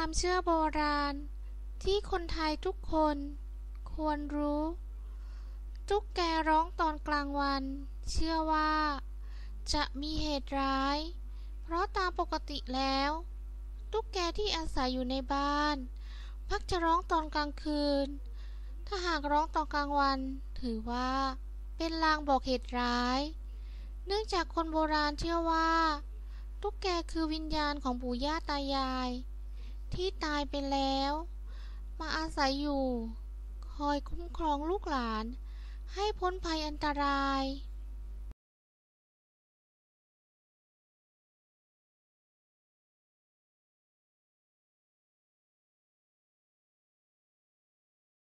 ความเชื่อโบราณที่คนไทยทุกคนควรรู้ตุ๊กแกร้องตอนกลางวันเชื่อว่าจะมีเหตุร้ายเพราะตามปกติแล้วตุ๊กแกที่อาศัยอยู่ในบ้านมักจะร้องตอนกลางคืนถ้าหากร้องตอนกลางวันถือว่าเป็นลางบอกเหตุร้ายเนื่องจากคนโบราณเชื่อว่าตุ๊กแกคือวิญญาณของปู่ย่าตายายที่ตายไปแล้วมาอาศัยอยู่คอยคุ้มครองลูกหลานให้พ้นภัยอันตราย